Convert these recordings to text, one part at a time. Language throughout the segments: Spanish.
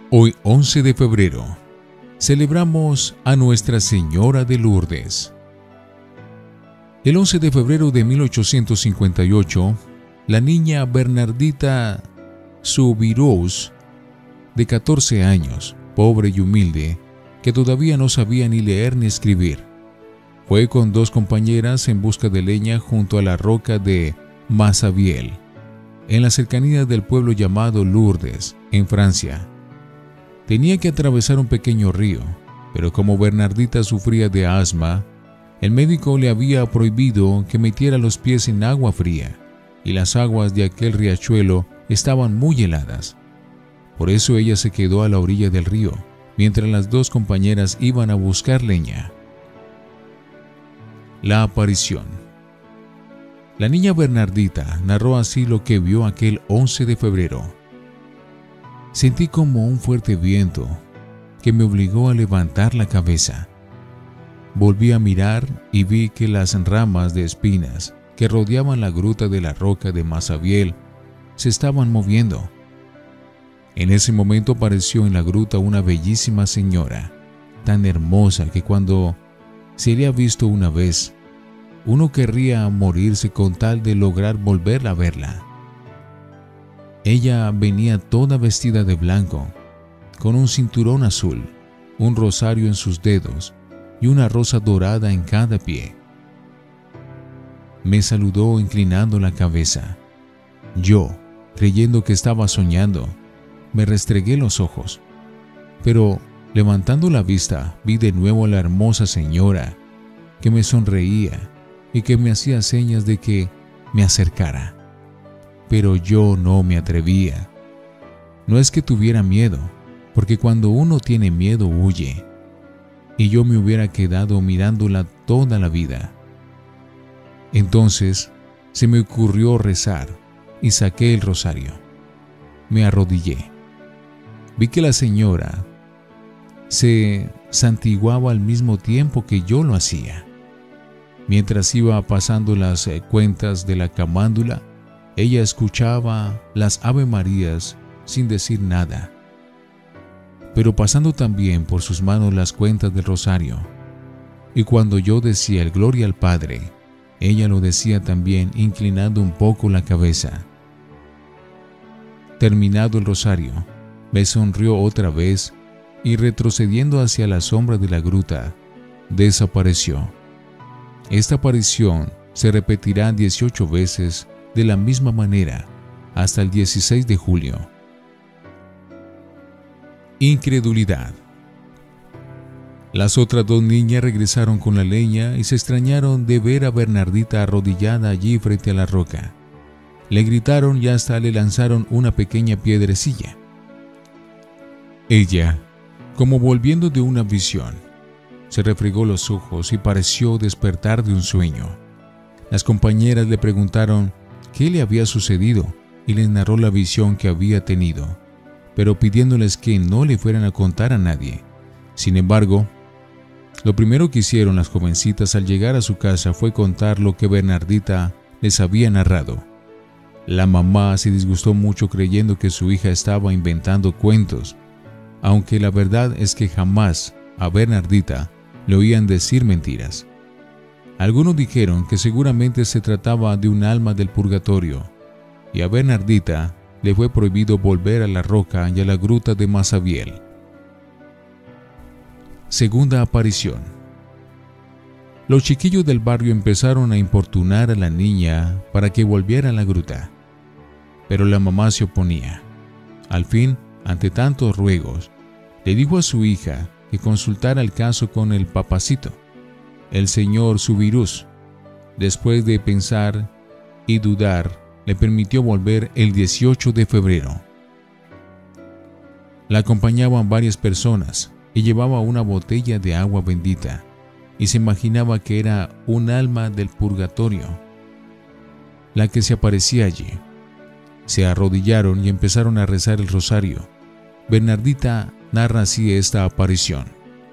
Hoy, 11 de febrero, celebramos a Nuestra Señora de Lourdes. El 11 de febrero de 1858, la niña Bernardita Soubirous, de 14 años, pobre y humilde, que todavía no sabía ni leer ni escribir, fue con dos compañeras en busca de leña junto a la roca de Massabielle, en las cercanías del pueblo llamado Lourdes, en Francia. Tenía que atravesar un pequeño río, pero como Bernardita sufría de asma, el médico le había prohibido que metiera los pies en agua fría, y las aguas de aquel riachuelo estaban muy heladas. Por eso ella se quedó a la orilla del río, mientras las dos compañeras iban a buscar leña. La aparición. La niña Bernardita narró así lo que vio aquel 11 de febrero. Sentí como un fuerte viento que me obligó a levantar la cabeza. Volví a mirar y vi que las ramas de espinas que rodeaban la gruta de la roca de Massabielle se estaban moviendo. En ese momento apareció en la gruta una bellísima señora, tan hermosa que cuando se le ha visto una vez, uno querría morirse con tal de lograr volver a verla. Ella venía toda vestida de blanco, con un cinturón azul, un rosario en sus dedos y una rosa dorada en cada pie. Me saludó inclinando la cabeza. Yo, creyendo que estaba soñando, me restregué los ojos, pero levantando la vista vi de nuevo a la hermosa señora que me sonreía y que me hacía señas de que me acercara. Pero yo no me atrevía. No es que tuviera miedo, porque cuando uno tiene miedo huye, y yo me hubiera quedado mirándola toda la vida. Entonces se me ocurrió rezar y saqué el rosario. Me arrodillé. Vi que la señora se santiguaba al mismo tiempo que yo lo hacía. Mientras iba pasando las cuentas de la camándula, ella escuchaba las Ave Marías sin decir nada, pero pasando también por sus manos las cuentas del rosario. Y cuando yo decía el Gloria al Padre, ella lo decía también inclinando un poco la cabeza. Terminado el rosario, me sonrió otra vez y retrocediendo hacia la sombra de la gruta, desapareció. Esta aparición se repetirá 18 veces de la misma manera hasta el 16 de julio. Incredulidad. Las otras dos niñas regresaron con la leña y se extrañaron de ver a Bernardita arrodillada allí frente a la roca. Le gritaron y hasta le lanzaron una pequeña piedrecilla. Ella, como volviendo de una visión, se refregó los ojos y pareció despertar de un sueño. Las compañeras le preguntaron qué le había sucedido y les narró la visión que había tenido, pero pidiéndoles que no le fueran a contar a nadie. Sin embargo, lo primero que hicieron las jovencitas al llegar a su casa fue contar lo que Bernardita les había narrado. La mamá se disgustó mucho creyendo que su hija estaba inventando cuentos, aunque la verdad es que jamás a Bernardita le oían decir mentiras. Algunos dijeron que seguramente se trataba de un alma del purgatorio, y a Bernardita le fue prohibido volver a la roca y a la gruta de Massabielle. Segunda aparición. Los chiquillos del barrio empezaron a importunar a la niña para que volviera a la gruta, pero la mamá se oponía. Al fin, ante tantos ruegos, le dijo a su hija que consultara el caso con el papacito, el señor Soubirous. Después de pensar y dudar, le permitió volver el 18 de febrero. La acompañaban varias personas y llevaba una botella de agua bendita, y se imaginaba que era un alma del purgatorio la que se aparecía allí. Se arrodillaron y empezaron a rezar el rosario. Bernardita narra así esta aparición.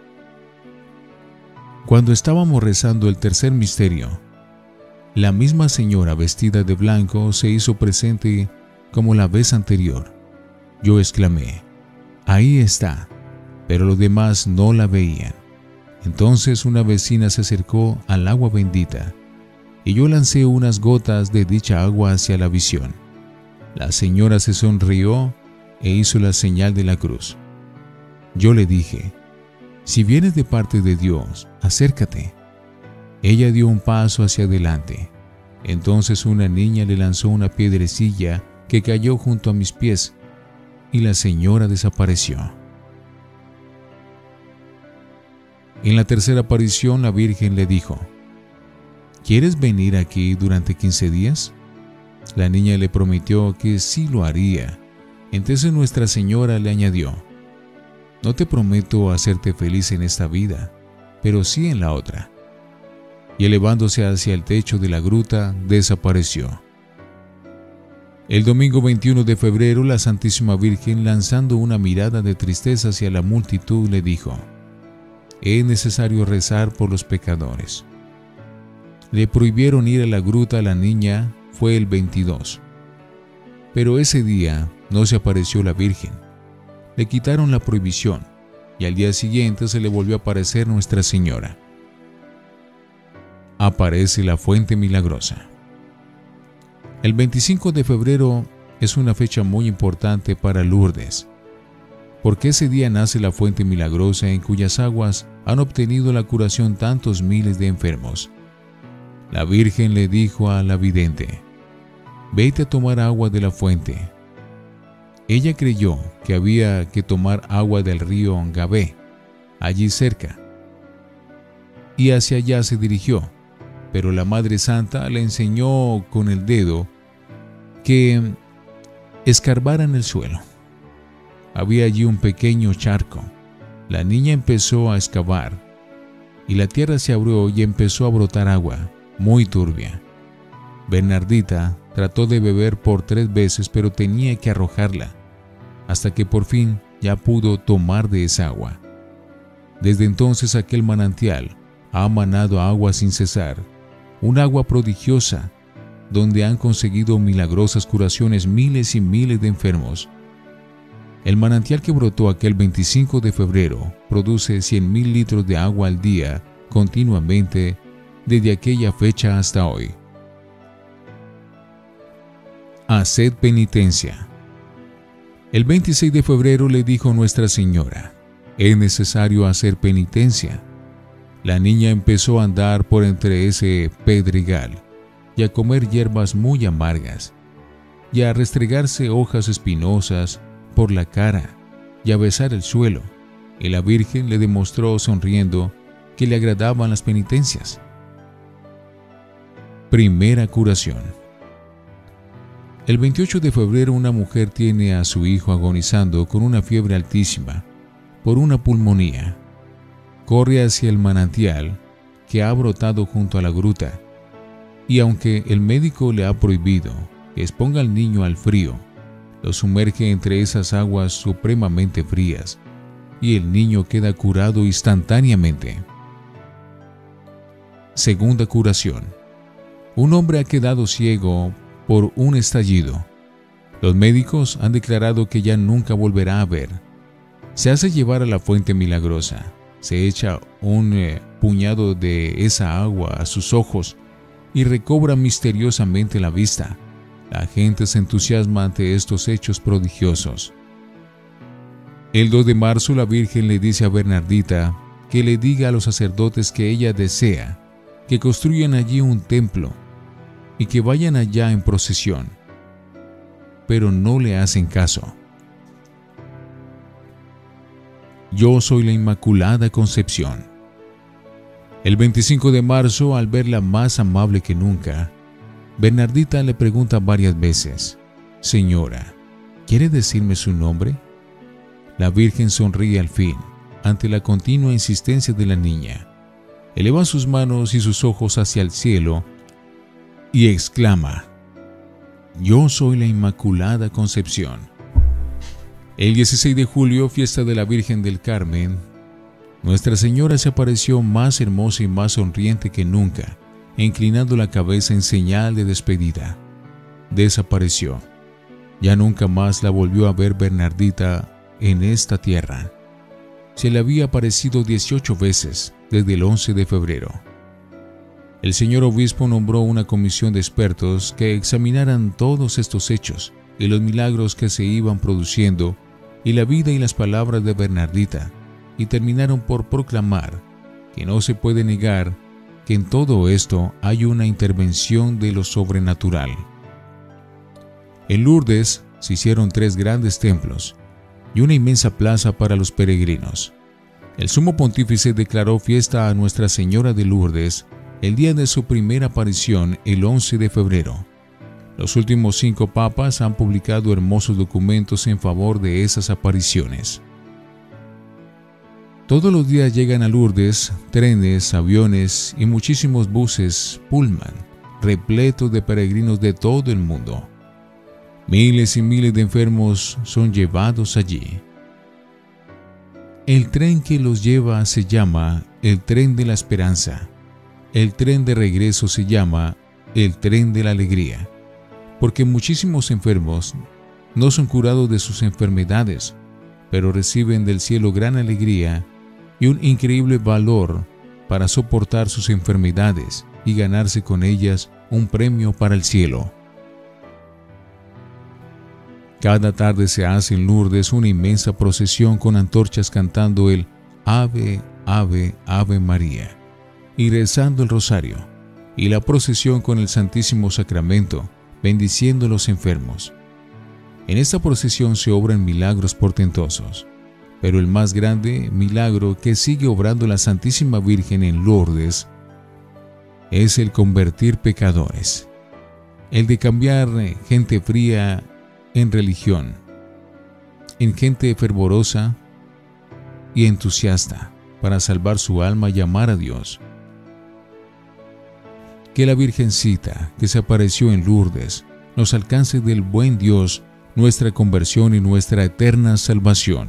Cuando estábamos rezando el tercer misterio, la misma señora vestida de blanco se hizo presente como la vez anterior. Yo exclamé: ahí está, pero los demás no la veían. Entonces una vecina se acercó al agua bendita y yo lancé unas gotas de dicha agua hacia la visión. La señora se sonrió e hizo la señal de la cruz. Yo le dije: si vienes de parte de Dios, acércate. Ella dio un paso hacia adelante. Entonces una niña le lanzó una piedrecilla que cayó junto a mis pies y la señora desapareció. En la tercera aparición, la Virgen le dijo: ¿quieres venir aquí durante 15 días? La niña le prometió que sí lo haría. Entonces Nuestra Señora le añadió: no te prometo hacerte feliz en esta vida, pero sí en la otra. Y elevándose hacia el techo de la gruta, desapareció. El domingo 21 de febrero, la Santísima Virgen, lanzando una mirada de tristeza hacia la multitud, le dijo: es necesario rezar por los pecadores. Le prohibieron ir a la gruta a la niña, fue el 22. Pero ese día no se apareció la Virgen. Le quitaron la prohibición y al día siguiente se le volvió a aparecer Nuestra Señora. Aparece la fuente milagrosa. El 25 de febrero es una fecha muy importante para Lourdes, porque ese día nace la fuente milagrosa en cuyas aguas han obtenido la curación tantos miles de enfermos. La Virgen le dijo a la vidente: vete a tomar agua de la fuente. Ella creyó que había que tomar agua del río Gabé, allí cerca, y hacia allá se dirigió, pero la Madre Santa le enseñó con el dedo que escarbara en el suelo. Había allí un pequeño charco. La niña empezó a excavar y la tierra se abrió y empezó a brotar agua muy turbia. Bernardita trató de beber por 3 veces, pero tenía que arrojarla, hasta que por fin ya pudo tomar de esa agua. Desde entonces aquel manantial ha manado agua sin cesar, un agua prodigiosa, donde han conseguido milagrosas curaciones miles y miles de enfermos. El manantial que brotó aquel 25 de febrero produce 100.000 litros de agua al día continuamente desde aquella fecha hasta hoy. Haced penitencia. El 26 de febrero le dijo Nuestra Señora: es necesario hacer penitencia. La niña empezó a andar por entre ese pedregal y a comer hierbas muy amargas y a restregarse hojas espinosas por la cara y a besar el suelo, y la Virgen le demostró sonriendo que le agradaban las penitencias. Primera curación. El 28 de febrero una mujer tiene a su hijo agonizando con una fiebre altísima por una pulmonía. Corre hacia el manantial que ha brotado junto a la gruta, y aunque el médico le ha prohibido que exponga al niño al frío, lo sumerge entre esas aguas supremamente frías y el niño queda curado instantáneamente. Segunda curación. Un hombre ha quedado ciego por un estallido. Los médicos han declarado que ya nunca volverá a ver. Se hace llevar a la fuente milagrosa, se echa un puñado de esa agua a sus ojos y recobra misteriosamente la vista. La gente se entusiasma ante estos hechos prodigiosos. El 2 de marzo la Virgen le dice a Bernardita que le diga a los sacerdotes que ella desea que construyan allí un templo y que vayan allá en procesión, pero no le hacen caso. Yo soy la Inmaculada Concepción. El 25 de marzo, al verla más amable que nunca, Bernardita le pregunta varias veces: Señora, ¿quiere decirme su nombre? La Virgen sonríe al fin ante la continua insistencia de la niña. Eleva sus manos y sus ojos hacia el cielo y exclama: Yo soy la Inmaculada Concepción. El 16 de julio, fiesta de la Virgen del Carmen, Nuestra Señora se apareció más hermosa y más sonriente que nunca, inclinando la cabeza en señal de despedida. Desapareció. Ya nunca más la volvió a ver Bernardita en esta tierra. Se le había aparecido 18 veces desde el 11 de febrero. El señor obispo nombró una comisión de expertos que examinaran todos estos hechos y los milagros que se iban produciendo y la vida y las palabras de Bernardita, y terminaron por proclamar que no se puede negar que en todo esto hay una intervención de lo sobrenatural. En Lourdes se hicieron 3 grandes templos y una inmensa plaza para los peregrinos. El sumo pontífice declaró fiesta a Nuestra Señora de Lourdes el día de su primera aparición, el 11 de febrero. Los últimos 5 papas han publicado hermosos documentos en favor de esas apariciones. Todos los días llegan a Lourdes trenes, aviones y muchísimos buses Pullman, repletos de peregrinos de todo el mundo. Miles y miles de enfermos son llevados allí. El tren que los lleva se llama el tren de la esperanza. El tren de regreso se llama el tren de la alegría, porque muchísimos enfermos no son curados de sus enfermedades, pero reciben del cielo gran alegría y un increíble valor para soportar sus enfermedades y ganarse con ellas un premio para el cielo. Cada tarde se hace en Lourdes una inmensa procesión con antorchas cantando el Ave, Ave, Ave María y rezando el rosario, y la procesión con el Santísimo Sacramento, bendiciendo a los enfermos. En esta procesión se obran milagros portentosos, pero el más grande milagro que sigue obrando la Santísima Virgen en Lourdes es el convertir pecadores, el de cambiar gente fría en religión, en gente fervorosa y entusiasta para salvar su alma y amar a Dios. Que la Virgencita que se apareció en Lourdes nos alcance del buen Dios nuestra conversión y nuestra eterna salvación.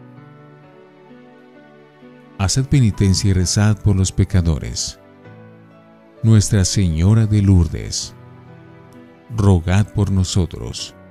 Haced penitencia y rezad por los pecadores. Nuestra Señora de Lourdes, rogad por nosotros.